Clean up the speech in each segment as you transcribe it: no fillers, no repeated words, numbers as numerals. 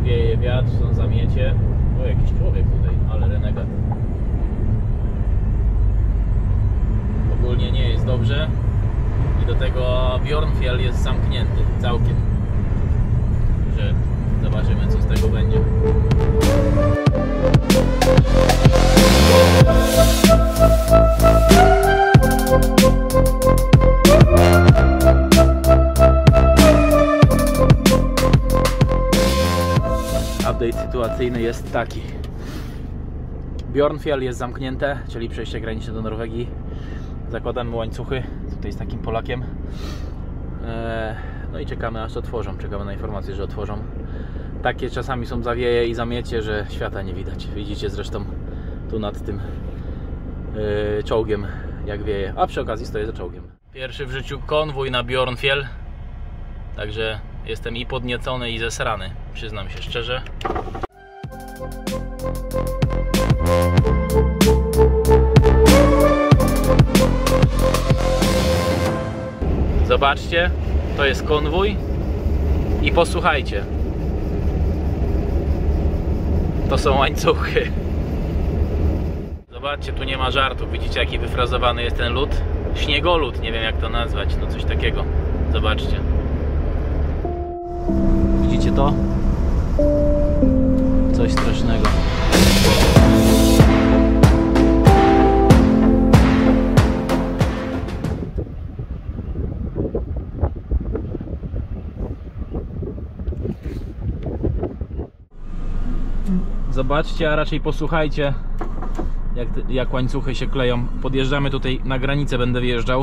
wieje wiatr, są zamiecie. O, jakiś człowiek tutaj, ale renegat. Ogólnie nie jest dobrze. I do tego Bjornfjell jest zamknięty całkiem. Także zobaczymy, co z tego będzie. Update sytuacyjny jest taki. Bjornfjell jest zamknięte, czyli przejście graniczne do Norwegii. Zakładamy łańcuchy tutaj z takim Polakiem. No i czekamy, aż otworzą. Czekamy na informację, że otworzą. Takie czasami są zawieje i zamiecie, że świata nie widać. Widzicie zresztą tu nad tym czołgiem, jak wieje. A przy okazji stoję za czołgiem. Pierwszy w życiu konwój na Bjornfjell. Także jestem i podniecony, i zesrany. Przyznam się szczerze. Zobaczcie, to jest konwój i posłuchajcie. To są łańcuchy. Zobaczcie, tu nie ma żartów. Widzicie, jaki wyfrazowany jest ten lód? Śniegolód, nie wiem jak to nazwać, no coś takiego. Zobaczcie. Widzicie to? Coś strasznego. Zobaczcie, a raczej posłuchajcie, jak łańcuchy się kleją. Podjeżdżamy tutaj na granicę, będę wjeżdżał.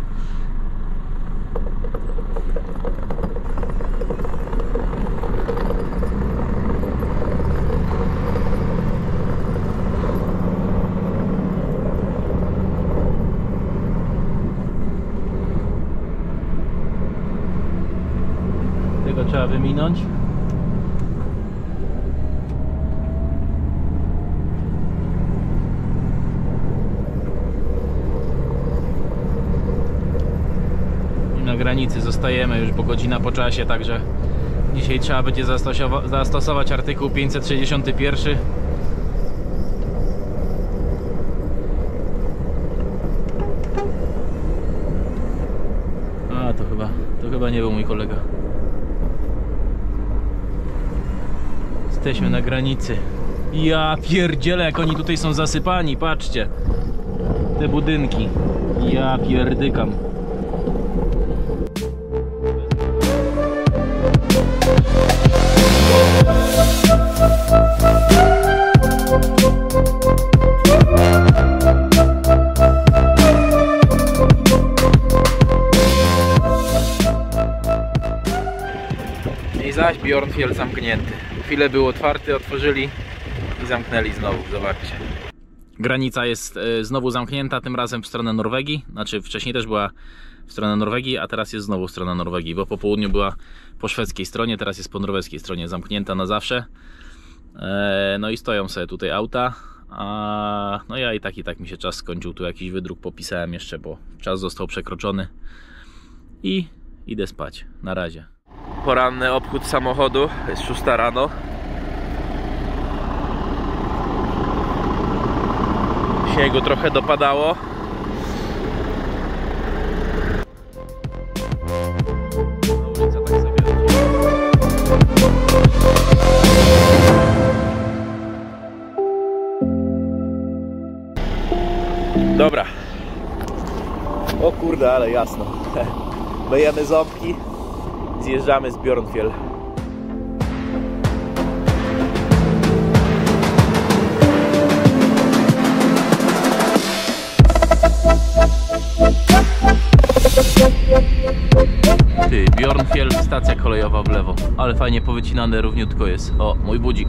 Tego trzeba wyminąć. Na granicy zostajemy już, bo godzina po czasie, także dzisiaj trzeba będzie zastosować artykuł 561. A to chyba nie był mój kolega. Jesteśmy na granicy. Ja pierdzielę, jak oni tutaj są zasypani, patrzcie. Te budynki. Ja pierdykam. I zaś Bjornfjell zamknięty. Chwilę był otwarty, otworzyli i zamknęli znowu, zobaczcie. Granica jest znowu zamknięta, tym razem w stronę Norwegii. Znaczy wcześniej też była w stronę Norwegii, a teraz jest znowu w stronę Norwegii, bo po południu była po szwedzkiej stronie, teraz jest po norweskiej stronie, zamknięta na zawsze. No i stoją sobie tutaj auta. No ja i tak mi się czas skończył, tu jakiś wydruk popisałem jeszcze, bo czas został przekroczony. I idę spać, na razie. Poranny obchód samochodu, jest 6 rano. Śniegu trochę dopadało. Ulica tak sobie chodzi. Dobra. O kurde, ale jasno. Myjemy ząbki. Zjeżdżamy z Bjornfjell. Ty, Bjornfjell, stacja kolejowa w lewo. Ale fajnie powycinane, równiutko jest. O, mój budzik.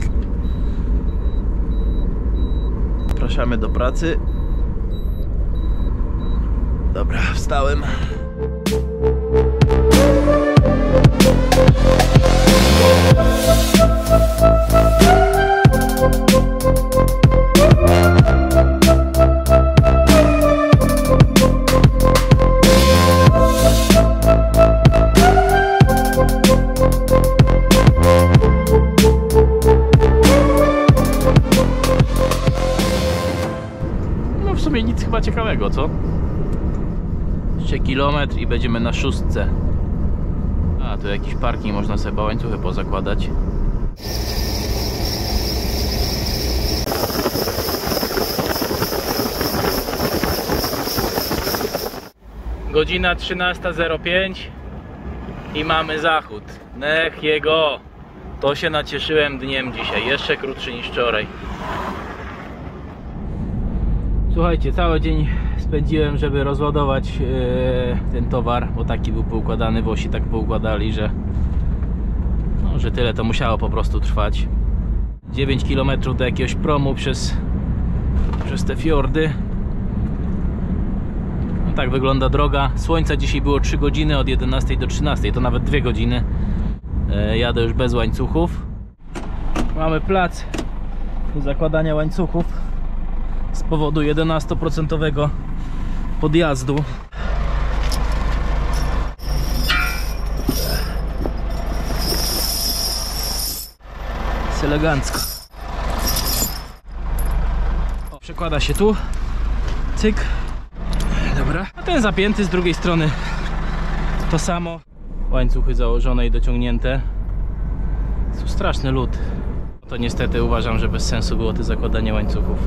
Zapraszamy do pracy. Dobra, wstałem. chyba ciekawego, co? Jeszcze kilometr i będziemy na 6. A, tu jakiś parking, można sobie łańcuchy pozakładać. Godzina 13:05 i mamy zachód. Nech jego! To się nacieszyłem dniem dzisiaj, jeszcze krótszy niż wczoraj. Słuchajcie, cały dzień spędziłem, żeby rozładować ten towar, bo taki był poukładany, Włosi tak poukładali, że tyle to musiało po prostu trwać. 9 km do jakiegoś promu przez te fiordy. No tak wygląda droga. Słońca dzisiaj było 3 godziny, od 11 do 13, to nawet 2 godziny. Jadę już bez łańcuchów. Mamy plac do zakładania łańcuchów z powodu 11% podjazdu. Jest elegancko. O, przekłada się tu. Cyk. Dobra. A ten zapięty z drugiej strony to samo. Łańcuchy założone i dociągnięte. Jest tu straszny lód. To niestety uważam, że bez sensu było to zakładanie łańcuchów.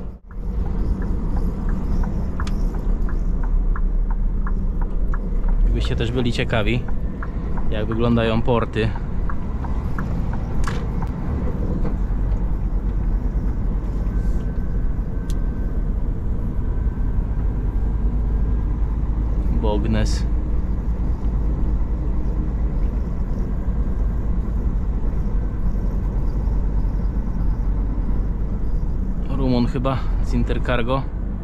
Gdybyście też byli ciekawi, jak wyglądają porty. Bognes. Rumun chyba z Intercargo.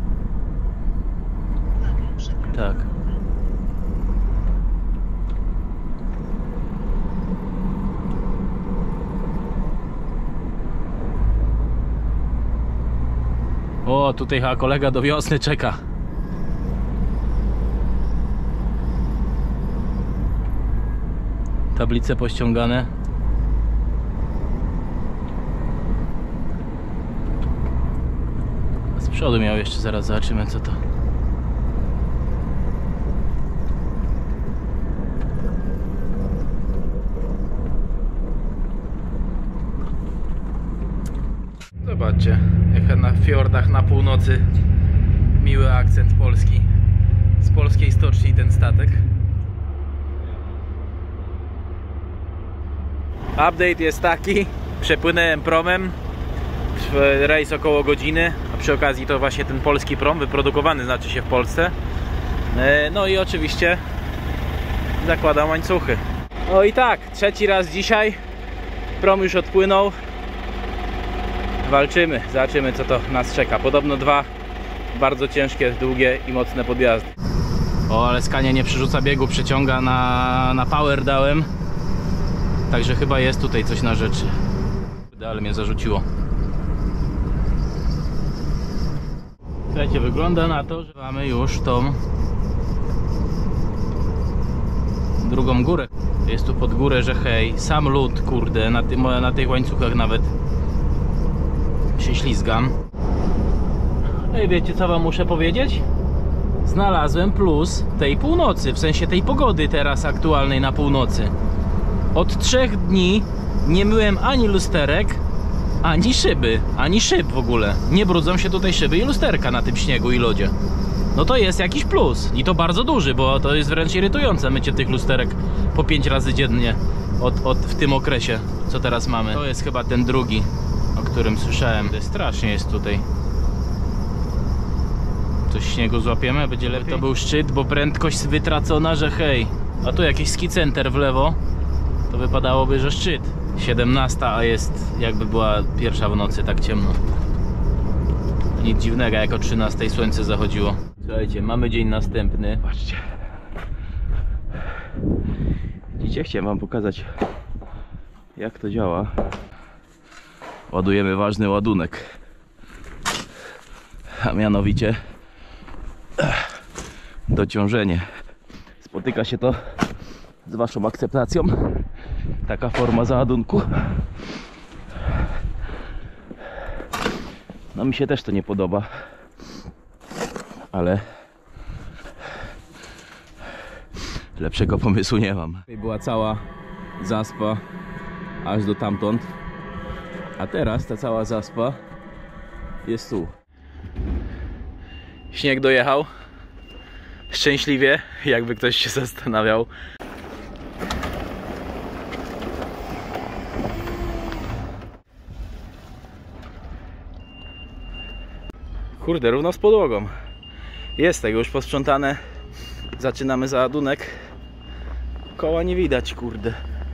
Tak. O, tutaj chyba kolega do wiosny czeka. Tablice pościągane. Z przodu miał jeszcze, zaraz zobaczymy co to. Zobaczcie, jak na fiordach na północy miły akcent polski. Z polskiej stoczni ten statek. Update jest taki, przepłynąłem promem, rejs około godziny, a przy okazji to właśnie ten polski prom, wyprodukowany znaczy się w Polsce. No i oczywiście zakładam łańcuchy. No i tak, trzeci raz dzisiaj, prom już odpłynął. Walczymy, zobaczymy co to nas czeka. Podobno 2 bardzo ciężkie, długie i mocne podjazdy. O, ale Scania nie przerzuca biegu, przeciąga na power dałem. Także chyba jest tutaj coś na rzeczy. Ale mnie zarzuciło. Słuchajcie, wygląda na to, że mamy już tą drugą górę. Jest tu pod górę, że hej, sam lód, kurde, na tych łańcuchach nawet się ślizgam. No i wiecie co wam muszę powiedzieć? Znalazłem plus tej północy, w sensie tej pogody teraz aktualnej na północy. Od 3 dni nie myłem ani lusterek, ani szyby, ani szyb w ogóle. Nie brudzą się tutaj szyby i lusterka na tym śniegu i lodzie. No to jest jakiś plus i to bardzo duży, bo to jest wręcz irytujące mycie tych lusterek po 5 razy dziennie w tym okresie, co teraz mamy. To jest chyba ten drugi, o którym słyszałem. Strasznie jest tutaj. Coś śniegu złapiemy, będzie lepiej. To był szczyt, bo prędkość wytracona, że hej. A tu jakiś ski center w lewo. To wypadałoby, że szczyt. 17, a jest jakby była 1 w nocy, tak ciemno. Nic dziwnego, jak o 13 słońce zachodziło. Słuchajcie, mamy dzień następny. Patrzcie. Widzicie, chciałem wam pokazać, jak to działa. Ładujemy ważny ładunek. A mianowicie dociążenie. Spotyka się to z waszą akceptacją. Taka forma załadunku. No mi się też to nie podoba. ale lepszego pomysłu nie mam. Była cała zaspa aż do tamtąd, a teraz ta cała zaspa jest tu. Śnieg dojechał szczęśliwie, jakby ktoś się zastanawiał. Kurde, równo z podłogą. Jest tego już posprzątane. Zaczynamy załadunek. Koła nie widać, kurde.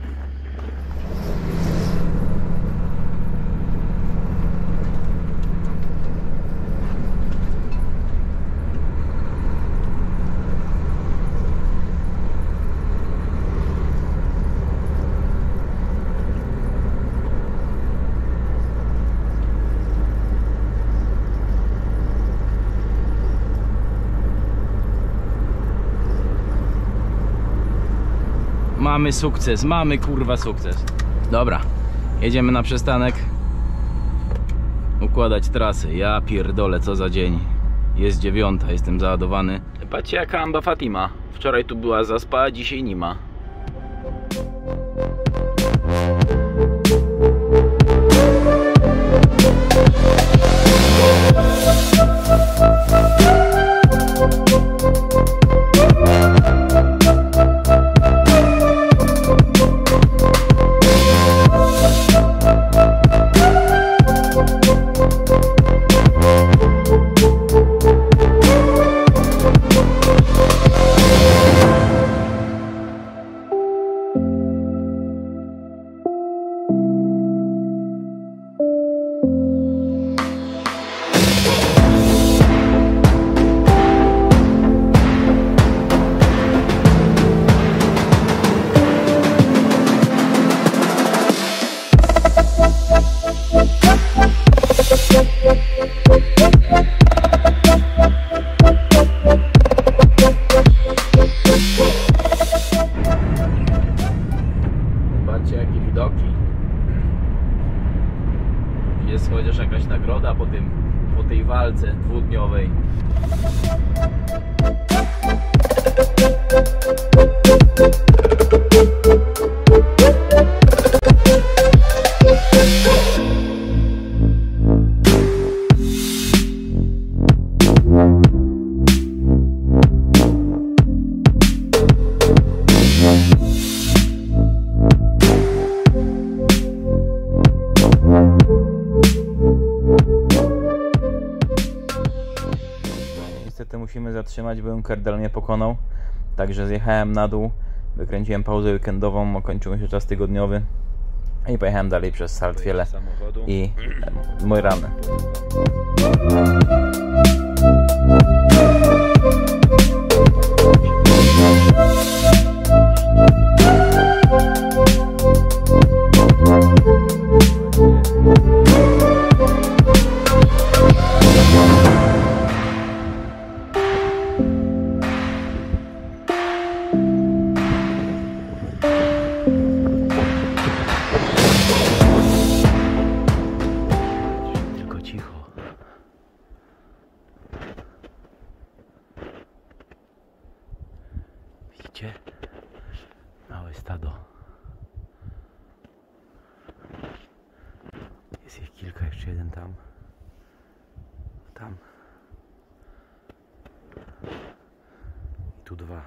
Mamy sukces, mamy kurwa sukces. Dobra, jedziemy na przystanek układać trasy. Ja pierdolę, co za dzień. Jest 9, jestem załadowany. Patrzcie jaka Amba Fatima. Wczoraj tu była zaspa, a dzisiaj nie ma. Zobaczcie jakie widoki. Jest chociaż jakaś nagroda po tej walce dwudniowej. Niestety musimy zatrzymać, bo Kerdal mnie pokonał. Także zjechałem na dół, wykręciłem pauzę weekendową, kończył się czas tygodniowy i pojechałem dalej przez Saltwiele i Mojrany. Widzicie? Małe stado. Jest ich kilka, jeszcze jeden tam. Tam. I tu 2.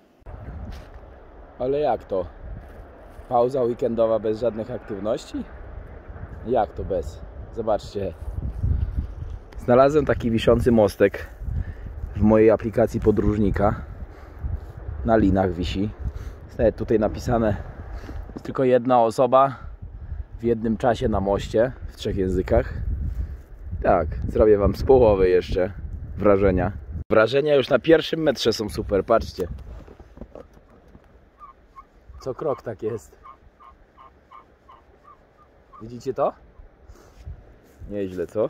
Ale jak to? Pauza weekendowa bez żadnych aktywności? Jak to bez? Zobaczcie. Znalazłem taki wiszący mostek w mojej aplikacji podróżnika. Na linach wisi. Jest nawet tutaj napisane, jest tylko jedna osoba w jednym czasie na moście w 3 językach. Tak, zrobię wam z połowy jeszcze wrażenia. Wrażenia już na pierwszym metrze są super, patrzcie. Co krok tak jest. Widzicie to? Nieźle, co?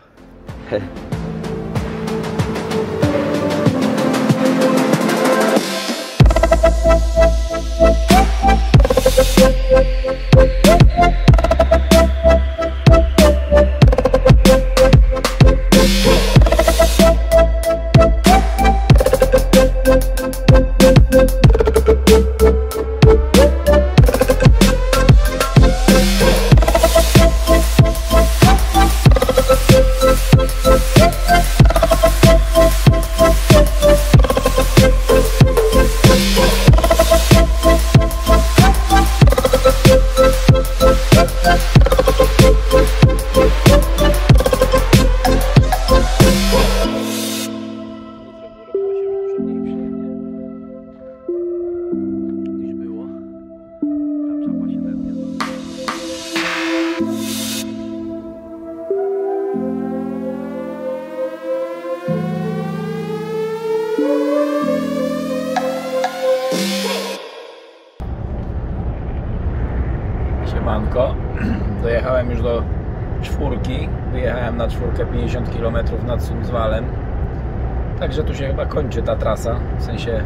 siemanko. Dojechałem już do czwórki. Wyjechałem na czwórkę 50 km nad Sundsvallem. Także tu się chyba kończy ta trasa. W sensie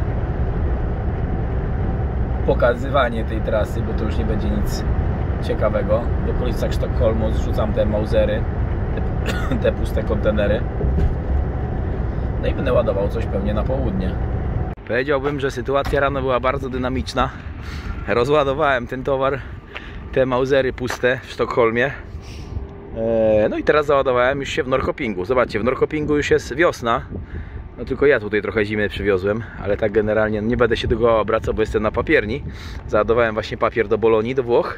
pokazywanie tej trasy, bo to już nie będzie nic ciekawego. W okolicach Sztokholmu zrzucam te Mausery, te puste kontenery. No i będę ładował coś pewnie na południe. Powiedziałbym, że sytuacja rano była bardzo dynamiczna. Rozładowałem ten towar, te Mausery puste w Sztokholmie. No i teraz załadowałem już się w Norrköpingu. Zobaczcie, w Norrköpingu już jest wiosna. No tylko ja tutaj trochę zimy przywiozłem, ale tak generalnie nie będę się długo obracał, bo jestem na papierni. Załadowałem właśnie papier do Bolonii, do Włoch.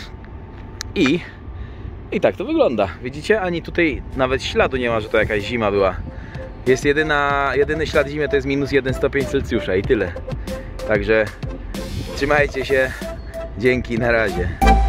I tak to wygląda. Widzicie? Ani tutaj nawet śladu nie ma, że to jakaś zima była. Jest jedyny ślad zimy, to jest minus 1 stopień Celsjusza i tyle. Także trzymajcie się. Dzięki, na razie.